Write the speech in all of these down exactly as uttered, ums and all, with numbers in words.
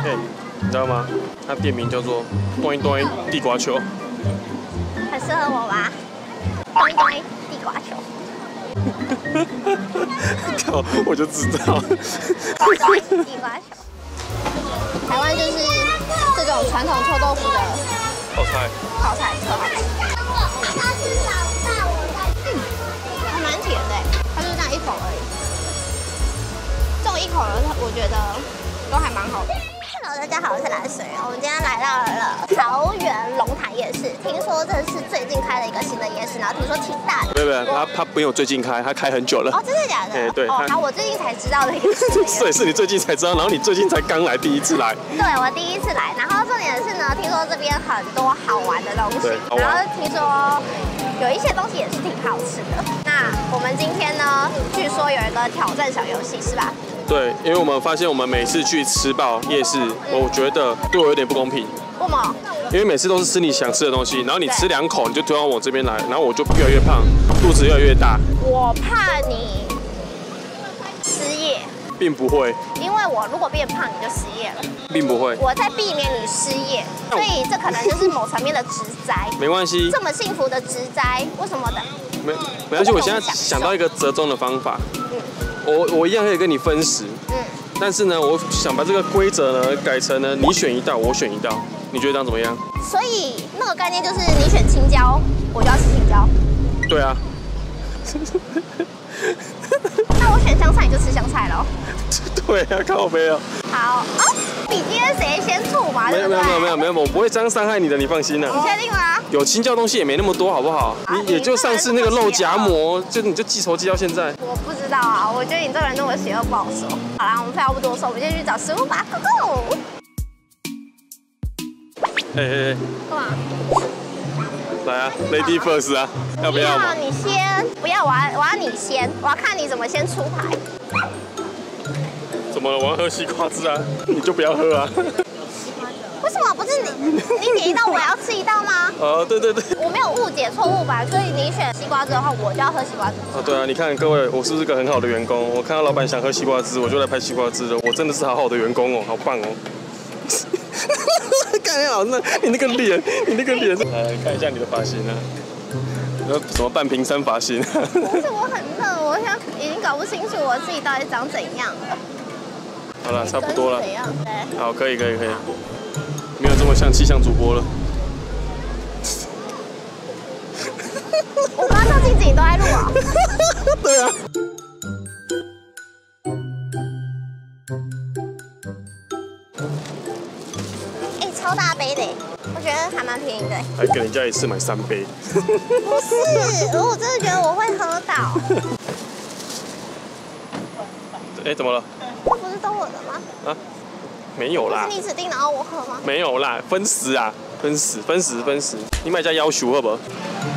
嘿，你知道吗？它店名叫做“端一端地瓜球”， 很适合我吧？端一端地瓜球。 靠，我就知道。 地瓜球。台湾就是这种传统臭豆腐的泡菜， 泡菜超好吃。嗯，还蛮甜的，它就是这样一口而已。这种一口的，我觉得都还蛮好的。Hello， 大家好，我是蓝水。我们今天来到了桃园龙潭夜市，听说这是最近开了一个新的夜市，然后听说挺大的。 对不对？它它没有最近开，它开很久了。 哦，真的假的？ 哎，对。 哦，好，我最近才知道的一个新的夜市。 对，是你最近才知道，然后你最近才刚来，第一次来。 对，我第一次来，然后重点是呢，听说这边很多好玩的东西，然后听说有一些东西也是挺好吃的。那我们今天呢，据说有一个挑战小游戏，是吧？ 对，因为我们发现我们每次去吃爆夜市，我觉得对我有点不公平。 为什么？ 因为每次都是吃你想吃的东西，然后你吃两口你就推到我这边来，然后我就越来越胖，肚子越来越大。 我怕你失业， 并不会， 因为我如果变胖你就失业了， 并不会。 我在避免你失业，所以这可能就是某层面的职灾。 没关系， 这么幸福的职灾，为什么的？ 没没关系，我现在想到一个折中的方法。嗯，我我一样可以跟你分食。嗯。但是呢，我想把这个规则呢改成呢，你选一道，我选一道，你觉得这样怎么样？ 所以那个概念就是你选青椒，我就要吃青椒。 对啊。 那我选香菜，你就吃香菜了。 对啊，靠背啊。 好，哦，比今天谁先吐嘛？ 没有没有没有没有没有，我不会这样伤害你的，你放心啦。 你确定吗？ 有青椒东西也没那么多，好不好？你也就上次那个肉夹馍，就你就记仇记到现在。 我不知道啊，我觉得你这个人那么邪恶，不好说。好啦，我们废话不多说，我们就去找食物吧 ，Go Go！ 哎哎哎， 干嘛？ 来啊 ，Lady First 啊，要不要？ 你先，不要，我要我要你先，我要看你怎么先出牌。 怎么了？我要喝西瓜汁啊，你就不要喝啊。 为什么不是你？你点一道，我要吃一道吗？ 哦，对对对。 我没有误解错误吧？所以你选西瓜汁的话，我就要喝西瓜汁。 啊，对啊，你看各位，我是不是个很好的员工？我看到老板想喝西瓜汁，我就来拍西瓜汁了。我真的是好好的员工哦，好棒哦。看好那，你那个脸，你那个脸，来看一下你的发型啊。你说什么半屏山发型？ 不是，我很热，我想已经搞不清楚我自己到底长怎样了。 好了，差不多了。 怎样？对。 好，可以可以可以。没有这么像气象主播了。 我刚照镜子，你都在录啊？ 对啊。 哎、欸，超大杯的，我觉得还蛮便宜的。 还给人家一次买三杯。 不是，我真的觉得我会喝到。 哎、欸，怎么了？ 这不是都我的吗？ 啊？没有啦。 是你指定然后我喝吗？ 没有啦，分食啊，分食，分食，分食。你买家要求好不好？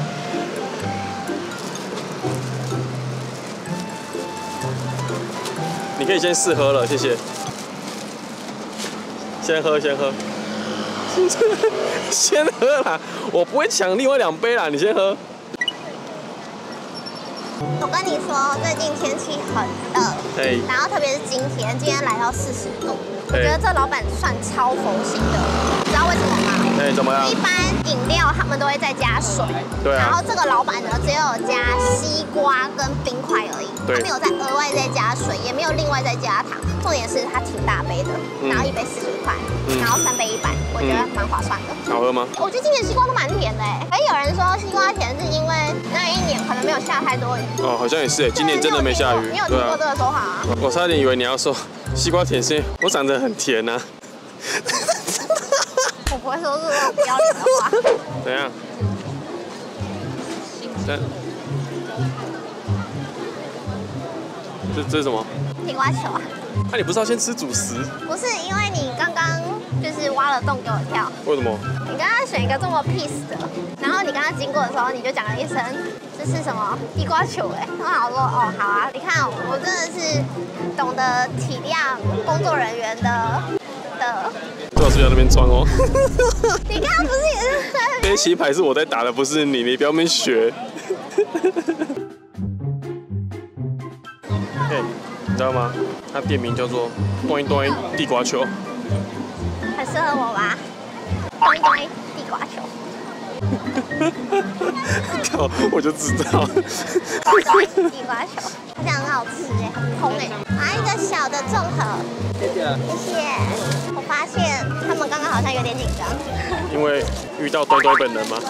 你可以先试喝了，谢谢。先喝，先喝。先喝啦，我不会抢另外两杯啦，你先喝。 我跟你说，最近天气很热，欸、然后特别是今天，今天来到四十度，我觉得这老板算超佛心的，你知道为什么吗？ 哎、欸，怎么样？ 一般饮料他们都会再加水， 对啊。 然后这个老板呢，只有加西瓜跟冰块而已，他没有再额外再加水，也没有另外再加糖。重点是它挺大杯的，嗯、然后一杯四十块，嗯、然后三杯一百，我觉得蛮划算的。 好喝吗？ 我觉得今年西瓜都蛮甜的哎，可有人说西瓜甜是因为那一年可能没有下太多雨。 哦，好像也是哎，今年真的没下雨。 你有听过这个说法啊？ 我差点以为你要说西瓜甜是因为我长得很甜呐、啊。 我不会说这种不要脸的话。 怎样？这这这是什么？ 地瓜球啊。 那、啊、你不是要先吃主食？ 不是，因为你刚刚就是挖了洞给我跳。 为什么？ 你刚刚选一个这么 peace 的，然后你刚刚经过的时候，你就讲了一声这是什么地瓜球哎、欸，我想说哦好啊，你看我真的是懂得体谅工作人员的的。 最好是在那边装哦。 你刚刚不是也是？ 飞棋牌是我在打的，不是你，你不要那边学。嘿，你知道吗？它店名叫做“端一端地瓜球”。 适合我吧？端端地瓜球。 靠，我就知道。 端地瓜球，好像很好吃哎，很蓬哎。啊，一个小的综合。谢谢。谢谢。我发现他们刚刚好像有点紧张。 因为遇到端端本人吗？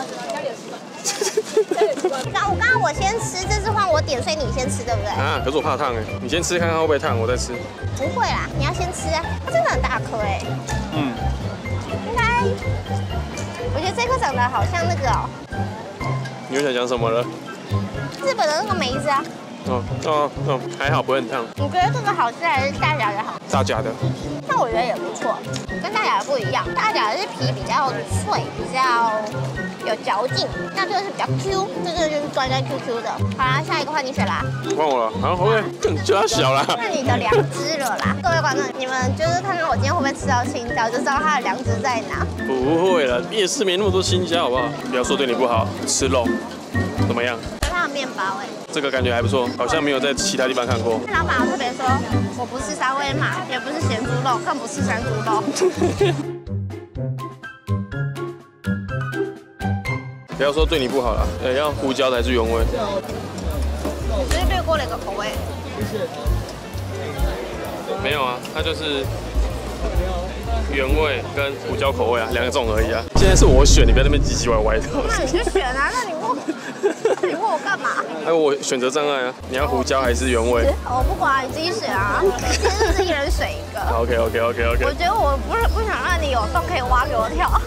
我刚刚我先吃，这次换我点，所以你先吃，对不对？ 啊，可是我怕烫哎，你先吃看看会不会烫，我再吃。 不会啦，你要先吃啊，它真的很大颗哎。 嗯。 应该，我觉得这颗长得好像那个哦。 你又想讲什么了？ 日本的那个梅子啊。 哦哦哦，还好不会很烫。 你觉得这个好吃还是大甲的好？ 大甲的。 但我觉得也不错，跟大甲的不一样。大甲的是皮比较脆，比较有嚼劲，那这个是比较 Q， 这个就是端端 Q Q 的。好啦，下一个换你选啦。 换我了，好，会更加小啦。 那你的良知了啦，各位观众，你们就是看看我今天会不会吃到青椒，就知道它的良知在哪。 不会了，夜市没那么多青椒，好不好？不要说对你不好，吃肉怎么样？ 它的面包哎、欸。 这个感觉还不错，好像没有在其他地方看过。 老板特别说，我不是沙威玛，也不是咸猪肉，更不是山猪肉。 不要说对你不好了，呃，要胡椒才是原味。 你只是略过了一个口味。 没有啊，它就是原味跟胡椒口味啊，两种而已啊。现在是我选，你不要在那边唧唧歪歪的。 那你就选啊，那你问，那你问我干嘛？ 哎，我选择障碍啊，你要胡椒还是原味？ 我不管，你自己选啊。今天就是一人选一个。 OK OK OK OK。 我觉得我不是不想让你有洞可以挖给我跳。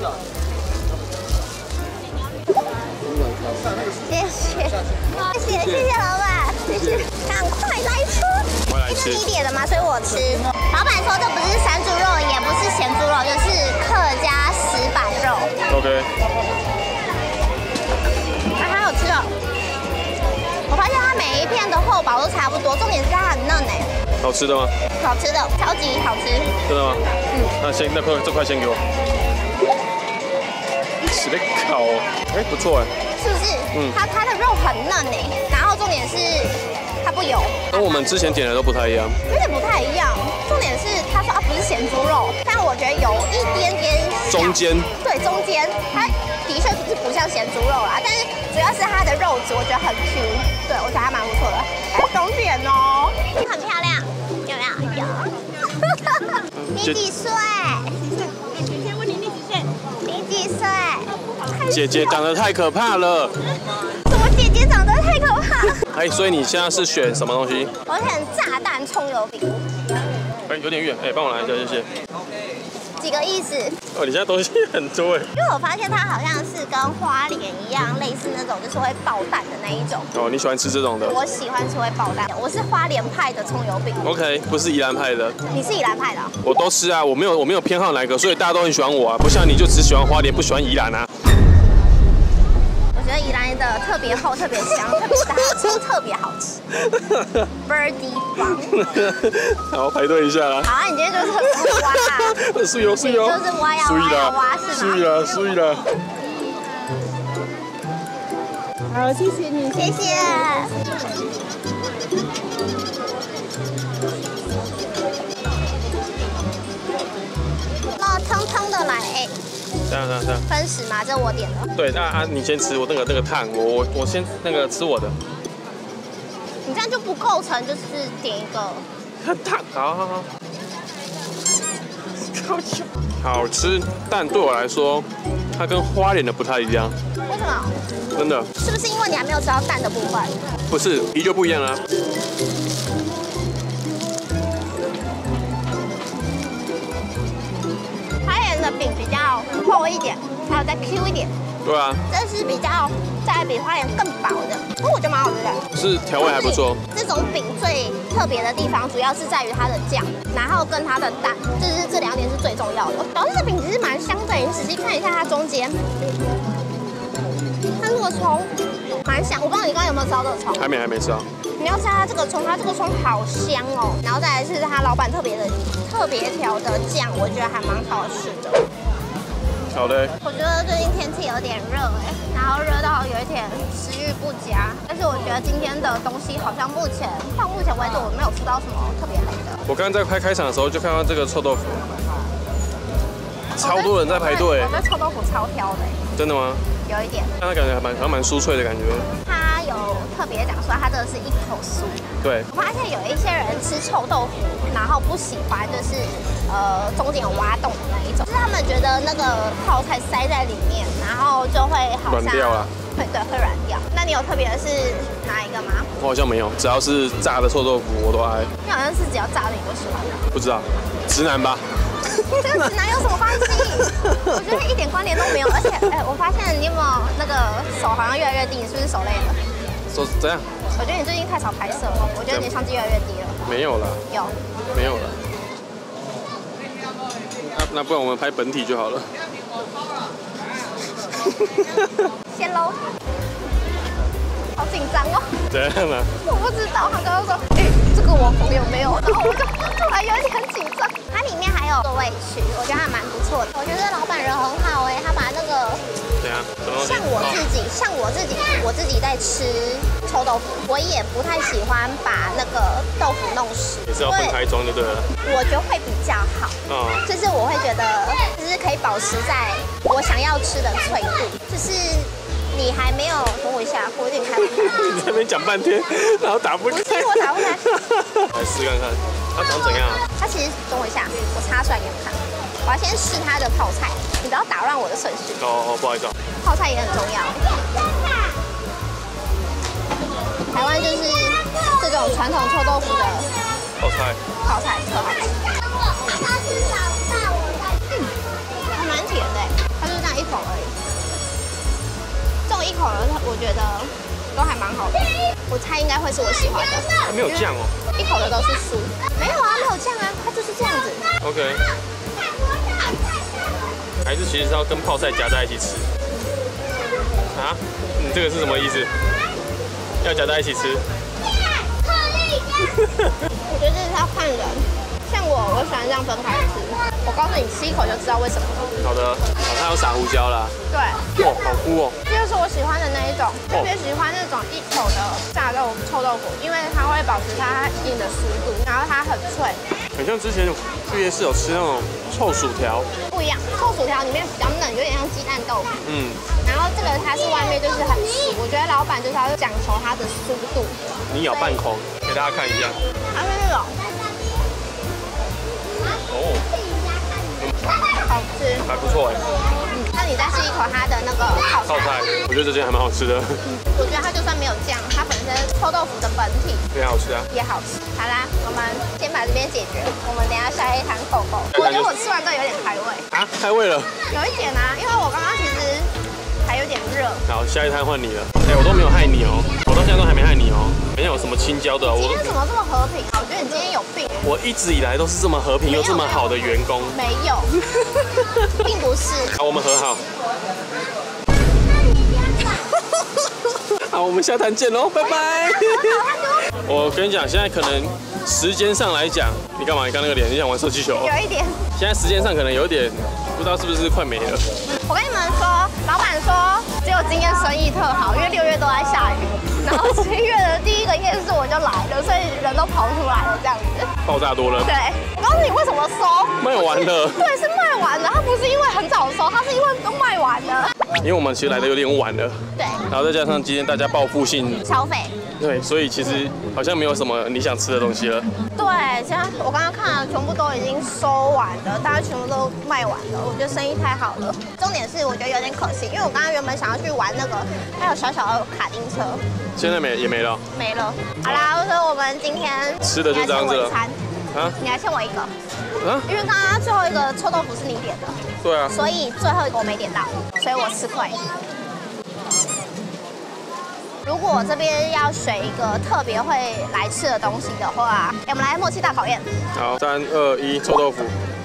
谢谢，谢谢谢谢老板，谢谢，赶快来吃。 快来吃。 这是你点的吗？所以我吃。老板说这不是山猪肉，也不是咸猪肉，就是客家石板肉。 OK。 啊，还有吃哦。我发现它每一片的厚薄都差不多，重点是它很嫩哎。 好吃的吗？ 好吃的，超级好吃。 真的吗？ 嗯。 那先那块这块先给我。是在烤哦，哎，不错哎。 是不是？嗯。它它的肉很嫩哎，然后重点是它不油。 跟我们之前点的都不太一样。 有点不太一样，重点是他说啊不是咸猪肉，但我觉得有一点点中间。对， 中间，它的确是不像咸猪肉啦，但是主要是它的肉质我觉得很 Q， 对我觉得还蛮不错的。哎，懂点哦，很漂亮，有没有？有。你几岁？先问你你几岁？你几岁？ 姐姐长得太可怕了。 什么姐姐长得太可怕？ 哎，所以你现在是选什么东西？ 我选炸弹葱油饼。 哎，有点远，哎，帮我拿一下，谢谢。 几个意思？ 哦，你现在东西很多哎。 因为我发现它好像是跟花莲一样，类似那种就是会爆蛋的那一种。 哦，你喜欢吃这种的？ 我喜欢吃会爆蛋，我是花莲派的葱油饼。 OK， 不是宜兰派的。 你是宜兰派的、哦？ 我都吃啊，我没有我没有偏好哪一个，所以大家都很喜欢我啊，不像你就只喜欢花莲，不喜欢宜兰啊。 我觉得宜兰的特别厚、特别香、特别大，葱特别好吃。Birdy 棒。 好，排队一下啦。 好啊，你今天就是特别会挖啊。 是有是有。 就是挖呀挖呀挖是吗？ 注意了，注意了。 好，谢谢你，谢谢。哦，汤汤的来，哎。 这样这样这样。 分食嘛，这是我点的。 对，那啊，你先吃我那个那个烫，我我我先那个吃我的。 你这样就不构成就是点一个。 很烫，好好好。好吃，但对我来说，它跟花莲的不太一样。 为什么？ 真的。 是不是因为你还没有吃到蛋的部分？ 不是，皮就不一样了。 花莲的饼比较厚一点，还有再 Q 一点。 对啊。 这是比较再比花莲更薄的，不过我觉得蛮好吃的。 是调味还不错。 这种饼最特别的地方，主要是在于它的酱，然后跟它的蛋，就是这两点是最重要的。然后这个饼其实蛮香的，你仔细看一下它中间，它这个葱蛮香。我不知道你刚刚有没有吃到这个葱？ 还没，还没吃到。 你要吃它这个葱，它这个葱好香哦。然后再来是它老板特别的、特别调的酱，我觉得还蛮好吃的。 好的。 我觉得最近天气有点热哎，然后热到有一点食欲不佳。但是我觉得今天的东西好像目前到目前为止我没有吃到什么特别雷的。 我刚刚在开开场的时候就看到这个臭豆腐， 超多人在排队。 我对臭豆腐超挑的。 真的吗？ 有一点。 但它感觉还蛮好像蛮酥脆的感觉。 它有特别讲说，它这个是一口酥。 对。 我发现有一些人吃臭豆腐，然后不喜欢就是呃中间有挖洞的那一种，就是他们觉得那个泡菜塞在里面，然后就会好像软掉了。 会对会软掉。那你有特别的是哪一个吗？ 我好像没有，只要是炸的臭豆腐我都爱。 你好像是只要炸的你都喜欢的。 不知道，直男吧？ 这个直男有什么关系？我觉得一点关联都没有。而且，哎、欸，我发现你有没有那个手好像越来越低？你是不是手累了？ 手怎样？ 我觉得你最近太少拍摄了，我觉得你相机越来越低了。 没有啦。 有。 没有了。那那不然我们拍本体就好了。 先喽。好紧张哦。 怎样啊？ 我不知道，他刚刚说，哎、欸，这个我朋友没有，然后我就突然有一点紧张。它里面还有座位区，我觉得还蛮不错的。我觉得老板人很好哎、欸，他把那个， 对啊， 像我自己，像我自己，我自己在吃臭豆腐，我也不太喜欢把那个豆腐弄湿。 也是要分开装就对了。 我觉得会比较好，哦、嗯，就是我会觉得，就是可以保持在我想要吃的脆度，就是。你还没有等我一下，我有点开不开。 你在那边讲半天，然后打不开。 不是我打不开。 来试看看，它长怎样啊？ 它其实等我一下，我插出来给你们看。我要先试它的泡菜，你不要打乱我的顺序。 哦哦，不好意思。 泡菜也很重要。台湾就是这种传统臭豆腐的泡菜， 泡菜特好吃。嗯，还蛮甜的，它就是这样一口而已。这种一口的，我觉得都还蛮好的。我猜应该会是我喜欢的。 没有酱哦。 一口的都是酥。没有啊，没有酱啊，它就是这样子。 OK。还是其实是要跟泡菜夹在一起吃。啊？你这个是什么意思？要夹在一起吃？ 我觉得这是要看人。像我，我喜欢这样分开吃。我告诉你，吃一口就知道为什么了。 好的，好，它有撒胡椒啦。 对。 哦，好菇哦。 这就是我喜欢的那一种，特别喜欢那种一口的炸豆腐、臭豆腐，因为它会保持它一定的酥度，然后它很脆。 很像之前去夜市有吃那种臭薯条。 不一样，臭薯条里面比较嫩，有点像鸡蛋豆腐。嗯。然后这个它是外面就是很酥，我觉得老板就是要讲求它的酥度。 你咬半口，给大家看一下。 它是那种。 哦， 好吃， 还不错哎。 嗯，那你再试一口它的那个泡菜。 泡菜，我觉得这间还蛮好吃的。 嗯，我觉得它就算没有酱，它本身臭豆腐的本体也好吃啊， 也好吃。好啦，我们先把这边解决，我们等一下下一摊扣扣。我觉得我吃完之后有点开胃啊，开胃了？ 有一点啊，因为我刚刚其实还有点热。 好，下一摊换你了。哎、欸，我都没有害你哦，我到现在都还没害你哦，没有什么青椒的。我今天怎么这么和平啊？我觉得你今天有病。 我一直以来都是这么和平又这么好的员工。 没有，并不是。 好，我们和好。好，我们下摊见喽，拜拜。我跟你讲，现在可能时间上来讲，你干嘛？你刚那个脸，你想玩射气球？ 有一点。 现在时间上可能有点，不知道是不是快没了。 我跟你们说，老板说只有今天生意特好，因为六月都在下雨，然后七月的第一个夜市我就来了，所以人都跑出来了，这样子。 爆炸多了。 对，我告诉你为什么收？ 卖完了。 对，是卖完了，它不是因为很早收，它是因为都卖完了。 因为我们其实来的有点晚了。 对。 然后再加上今天大家报复性消费。 对，所以其实好像没有什么你想吃的东西了。 对，现在我刚刚看了，全部都已经收完了，大家全部都卖完了。我觉得生意太好了。重点是我觉得有点可惜，因为我刚刚原本想要去玩那个，还有小小的卡丁车， 现在没也没了。 没了。好啦，所以我们今天吃的就这样子了。 啊？你还欠我一个。 啊？ 因为刚刚最后一个臭豆腐是你点的。 对啊。 所以最后一个我没点到，所以我吃亏。如果我这边要选一个特别会来吃的东西的话，欸、我们来默契大考验。 好，三二一，臭豆腐。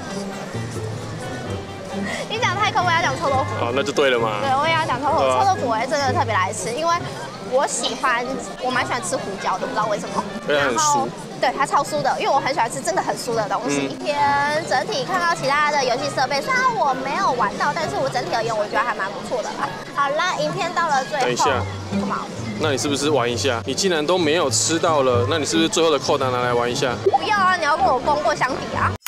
你讲泰克，我也要讲臭豆腐。 好，那就对了嘛。 对，我也要讲臭豆腐。臭豆腐我也真的特别来吃，因为我喜欢，我蛮喜欢吃胡椒的，不知道为什么。 然后， 对，它超酥的，因为我很喜欢吃真的很酥的东西。一天整体看到其他的游戏设备，虽然我没有玩到，但是我整体而言，我觉得还蛮不错的啦。好啦，影片到了最后。 等一下。 干嘛？ 那你是不是玩一下？你既然都没有吃到了，那你是不是最后的扣打拿来玩一下？ 不要啊！你要跟我攻过箱底啊！